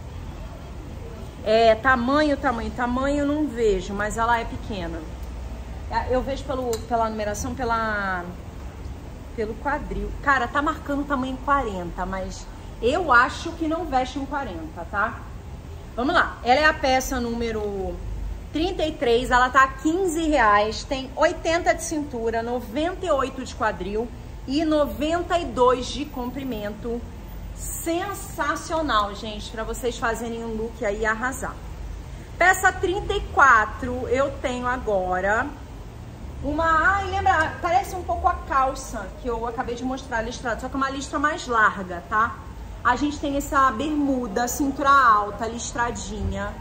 É, tamanho, tamanho, tamanho eu não vejo, mas ela é pequena. Eu vejo pelo, pela numeração, pela, pelo quadril. Cara, tá marcando tamanho quarenta, mas eu acho que não veste um quarenta, tá? Vamos lá. Ela é a peça número trinta e três, ela tá quinze reais, tem oitenta de cintura, noventa e oito de quadril e noventa e dois de comprimento. Sensacional, gente, para vocês fazerem um look aí e arrasar. Peça trinta e quatro, eu tenho agora uma... Ai, lembra, parece um pouco a calça que eu acabei de mostrar listrada, só que é uma listra mais larga, tá? A gente tem essa bermuda, cintura alta, listradinha.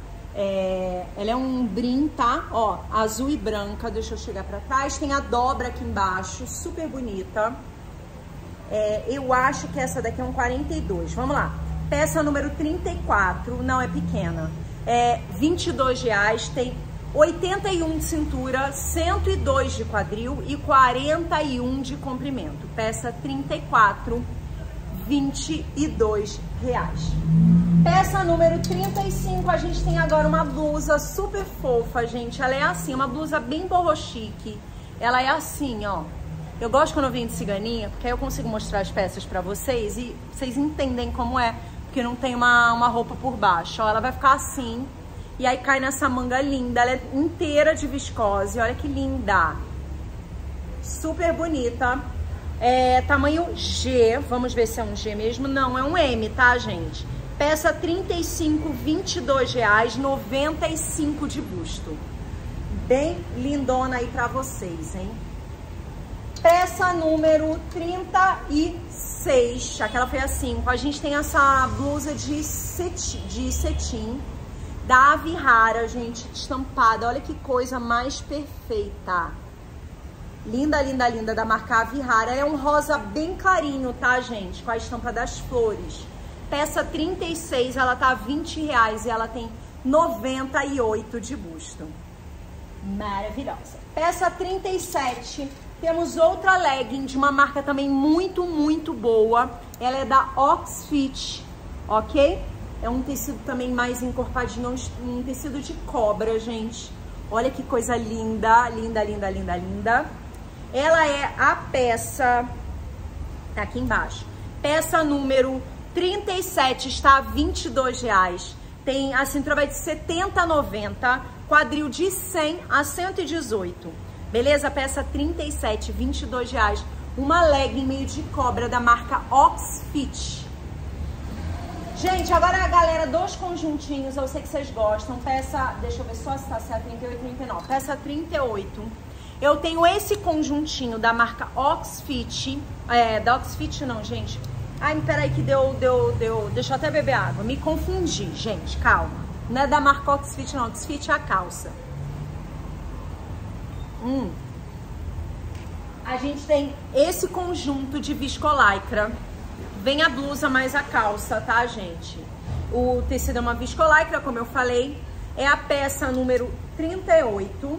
É, ela é um brim, tá? Ó, azul e branca. Deixa eu chegar pra trás. Tem a dobra aqui embaixo, super bonita. É, eu acho que essa daqui é um quarenta e dois. Vamos lá. Peça número trinta e quatro. Não, é pequena. É vinte e dois reais. Tem oitenta e um de cintura, cento e dois de quadril e quarenta e um de comprimento. Peça trinta e quatro, vinte e dois reais. Peça número trinta e cinco, a gente tem agora uma blusa super fofa, gente. Ela é assim, uma blusa bem boho chique. Ela é assim, ó. Eu gosto quando eu venho de ciganinha, porque aí eu consigo mostrar as peças pra vocês e vocês entendem como é, porque não tem uma, uma roupa por baixo. Ó, ela vai ficar assim, e aí cai nessa manga linda. Ela é inteira de viscose, olha que linda. Super bonita. É tamanho G, vamos ver se é um G mesmo. Não, é um M, tá, gente? Peça trinta e cinco, vinte e dois reais, noventa e cinco de busto. Bem lindona aí pra vocês, hein? Peça número trinta e seis, aquela foi a cinco. A gente tem essa blusa de cetim, de cetim da Avihara, gente, estampada. Olha que coisa mais perfeita. Linda, linda, linda, da marca Avihara. É um rosa bem clarinho, tá, gente? Com a estampa das flores. Peça trinta e seis, ela tá vinte reais e ela tem noventa e oito de busto. Maravilhosa. Peça trinta e sete, temos outra legging de uma marca também muito, muito boa. Ela é da Oxfit, ok? É um tecido também mais encorpadinho, um tecido de cobra, gente. Olha que coisa linda, linda, linda, linda, linda. Ela é a peça, tá aqui embaixo, peça número trinta e sete, está a vinte e dois reais. Tem, a cintura vai de setenta a noventa, quadril de cem a cento e dezoito. Beleza? Peça trinta e sete, vinte e dois reais. Uma legging meio de cobra da marca Oxfit. Gente, agora a galera dos conjuntinhos, eu sei que vocês gostam. Peça, deixa eu ver só se tá certo, trinta e oito, trinta e nove. Peça trinta e oito. Eu tenho esse conjuntinho da marca Oxfit, é, da Oxfit não, gente. Ai, peraí que deu, deu, deu... Deixa eu até beber água. Me confundi, gente, calma. Não é da marca Oxfit, não. Oxfit é a calça. Hum. A gente tem esse conjunto de viscolaicra. Vem a blusa mais a calça, tá, gente? O tecido é uma viscolaicra, como eu falei. É a peça número trinta e oito.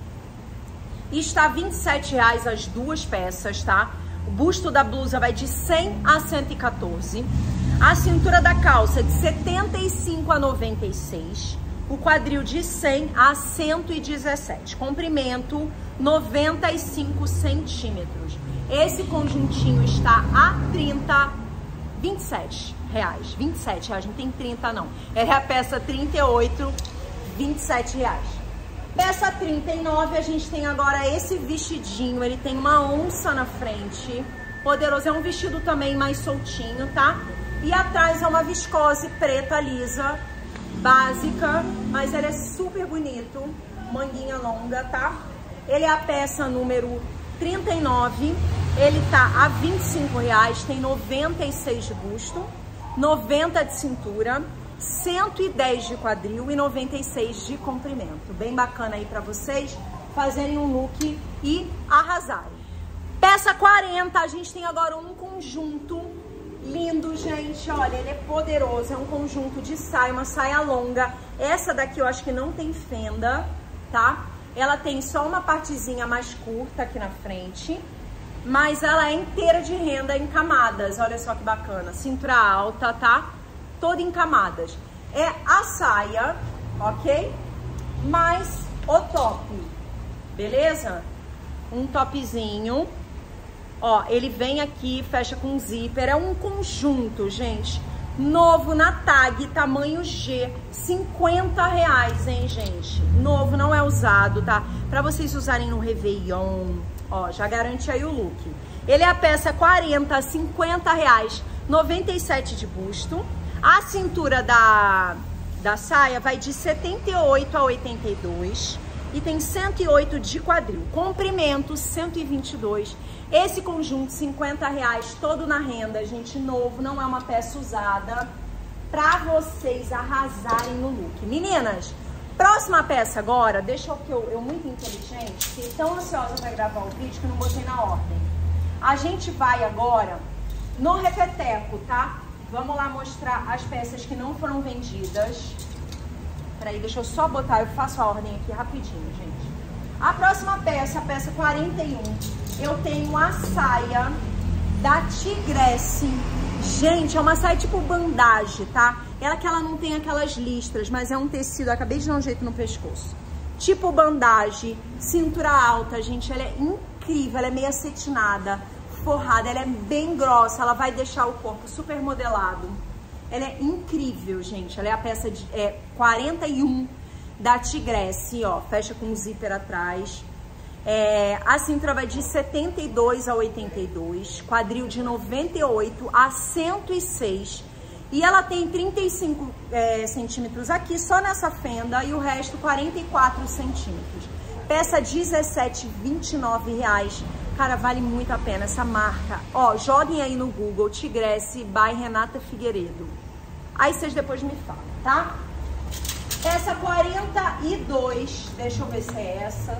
E está vinte e sete reais as duas peças, tá? O busto da blusa vai de cem a cento e quatorze. A cintura da calça é de setenta e cinco a noventa e seis. O quadril de cem a cento e dezessete. Comprimento noventa e cinco centímetros. Esse conjuntinho está a trinta, vinte e sete reais. vinte e sete reais, não tem trinta não. É a peça trinta e oito, vinte e sete reais. Peça trinta e nove, a gente tem agora esse vestidinho, ele tem uma onça na frente, poderoso, é um vestido também mais soltinho, tá? E atrás é uma viscose preta lisa, básica, mas ele é super bonito, manguinha longa, tá? Ele é a peça número trinta e nove, ele tá a vinte e cinco reais, tem noventa e seis de busto, noventa de cintura, cento e dez de quadril e noventa e seis de comprimento. Bem bacana aí pra vocês fazerem um look e arrasarem. Peça quarenta, a gente tem agora um conjunto lindo, gente. Olha, ele é poderoso. É um conjunto de saia, uma saia longa. Essa daqui eu acho que não tem fenda, tá? Ela tem só uma partezinha mais curta aqui na frente, mas ela é inteira de renda em camadas. Olha só que bacana. Cintura alta, tá? Toda em camadas. É a saia, ok? Mais o top, beleza? Um topzinho. Ó, ele vem aqui, fecha com zíper. É um conjunto, gente. Novo na tag, tamanho G. cinquenta reais, hein, gente? Novo, não é usado, tá? Pra vocês usarem no Réveillon. Ó, já garante aí o look. Ele é a peça quarenta, cinquenta reais. noventa e sete de busto. A cintura da, da saia vai de setenta e oito a oitenta e dois e tem cento e oito de quadril. Comprimento cento e vinte e dois. Esse conjunto cinquenta reais, todo na renda, gente, novo, não é uma peça usada, pra vocês arrasarem no look. Meninas, próxima peça agora, deixa eu que eu, eu muito inteligente, fiquei tão ansiosa pra gravar o vídeo que eu não botei na ordem. A gente vai agora no repeteco, tá? Vamos lá mostrar as peças que não foram vendidas. Peraí, deixa eu só botar, eu faço a ordem aqui rapidinho, gente. A próxima peça, a peça quarenta e um, eu tenho a saia da Tigresse. Gente, é uma saia tipo bandagem, tá? Ela que ela não tem aquelas listras, mas é um tecido, eu acabei de dar um jeito no pescoço. Tipo bandagem, cintura alta, gente, ela é incrível, ela é meio acetinada. Forrada, ela é bem grossa, ela vai deixar o corpo super modelado. Ela é incrível, gente. Ela é a peça de é, quarenta e um da Tigresse, ó. Fecha com um zíper atrás. É, a cintura vai de setenta e dois a oitenta e dois. Quadril de noventa e oito a cento e seis. E ela tem trinta e cinco é, centímetros aqui, só nessa fenda. E o resto quarenta e quatro centímetros. Peça dezessete, vinte e nove reais. Cara, vale muito a pena essa marca. Ó, joguem aí no Google, Tigresse by Renata Figueiredo. Aí vocês depois me falam, tá? Essa quarenta e dois, deixa eu ver se é essa.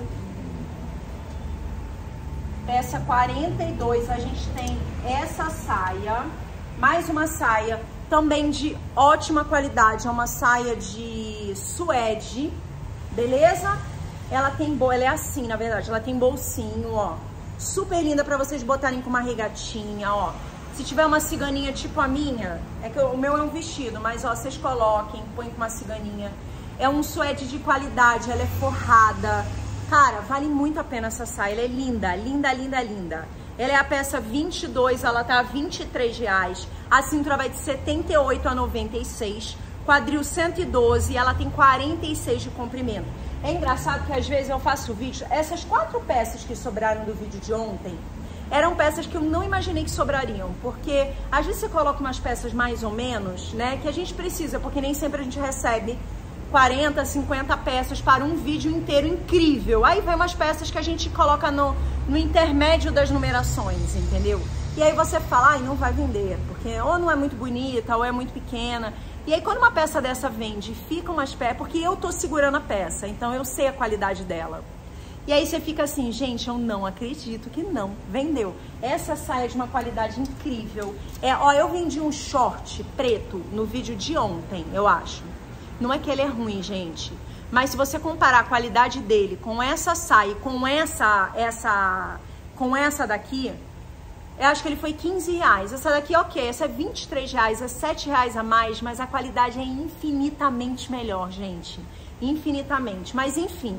Peça quarenta e dois, a gente tem essa saia. Mais uma saia, também de ótima qualidade. É uma saia de suede, beleza? Ela tem, ela é assim, na verdade, ela tem bolsinho, ó. Super linda pra vocês botarem com uma regatinha, ó. Se tiver uma ciganinha tipo a minha, é que o meu é um vestido, mas ó, vocês coloquem, põem com uma ciganinha. É um suede de qualidade, ela é forrada. Cara, vale muito a pena essa saia, ela é linda, linda, linda, linda. Ela é a peça vinte e dois, ela tá a vinte e três reais. A cintura vai de setenta e oito a noventa e seis. Quadril cento e doze, ela tem quarenta e seis de comprimento. É engraçado que às vezes eu faço vídeo, essas quatro peças que sobraram do vídeo de ontem, eram peças que eu não imaginei que sobrariam, porque às vezes você coloca umas peças mais ou menos, né, que a gente precisa, porque nem sempre a gente recebe quarenta, cinquenta peças para um vídeo inteiro incrível. Aí vem umas peças que a gente coloca no, no intermédio das numerações, entendeu? E aí você fala, ai, não vai vender, porque ou não é muito bonita, ou é muito pequena. E aí quando uma peça dessa vende, fica umas peças, porque eu tô segurando a peça, então eu sei a qualidade dela. E aí você fica assim, gente, eu não acredito que não vendeu. Essa saia é de uma qualidade incrível. É, ó, eu vendi um short preto no vídeo de ontem, eu acho. Não é que ele é ruim, gente. Mas se você comparar a qualidade dele com essa saia, com essa, essa, com essa daqui, eu acho que ele foi quinze reais. Essa daqui, ok, essa é vinte e três reais, é sete reais a mais, mas a qualidade é infinitamente melhor, gente. Infinitamente. Mas enfim,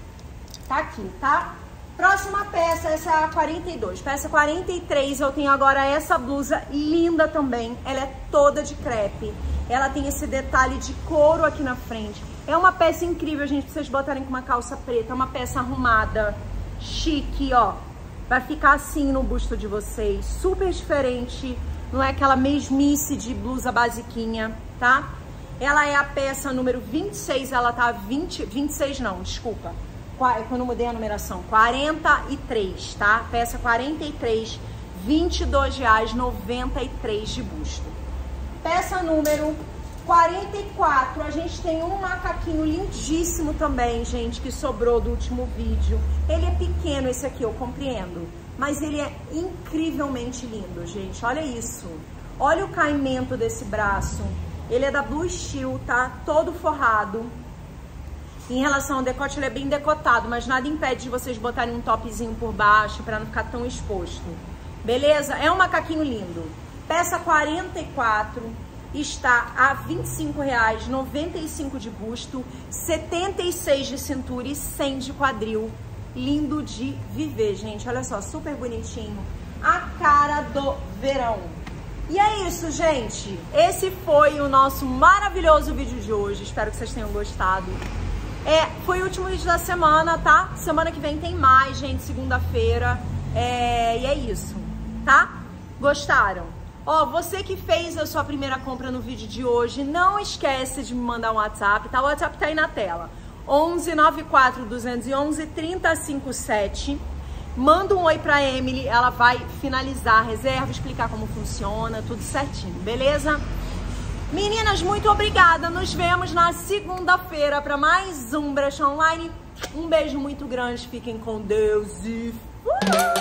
tá aqui, tá? Próxima peça, essa é a quarenta e dois. Peça quarenta e três, eu tenho agora essa blusa linda também. Ela é toda de crepe. Ela tem esse detalhe de couro aqui na frente. É uma peça incrível, gente, pra vocês botarem com uma calça preta. É uma peça arrumada, chique, ó. Vai ficar assim no busto de vocês. Super diferente. Não é aquela mesmice de blusa basiquinha, tá? Ela é a peça número vinte e seis. Ela tá vinte... vinte e seis não, desculpa. Quando eu mudei a numeração. quarenta e três, tá? Peça quarenta e três. vinte e dois reais e noventa e três de busto. Peça número quarenta e quatro, a gente tem um macaquinho lindíssimo também, gente, que sobrou do último vídeo. Ele é pequeno esse aqui, eu compreendo, mas ele é incrivelmente lindo, gente. Olha isso. Olha o caimento desse braço. Ele é da Blue Steel, tá? Todo forrado. Em relação ao decote, ele é bem decotado, mas nada impede de vocês botarem um topzinho por baixo para não ficar tão exposto. Beleza? É um macaquinho lindo. Peça quarenta e quatro. Está a vinte e cinco reais, noventa e cinco de busto, setenta e seis de cintura e cem de quadril. Lindo de viver, gente. Olha só, super bonitinho. A cara do verão. E é isso, gente. Esse foi o nosso maravilhoso vídeo de hoje. Espero que vocês tenham gostado. É, foi o último vídeo da semana, tá? Semana que vem tem mais, gente, segunda-feira. É, e é isso, tá? Gostaram? Ó, você que fez a sua primeira compra no vídeo de hoje, não esquece de me mandar um WhatsApp, tá? O WhatsApp tá aí na tela. onze nove quatro, dois um um, três zero cinco sete. Manda um oi pra Emily, ela vai finalizar a reserva, explicar como funciona, tudo certinho, beleza? Meninas, muito obrigada. Nos vemos na segunda-feira para mais um Brecha Online. Um beijo muito grande, fiquem com Deus e... Uh!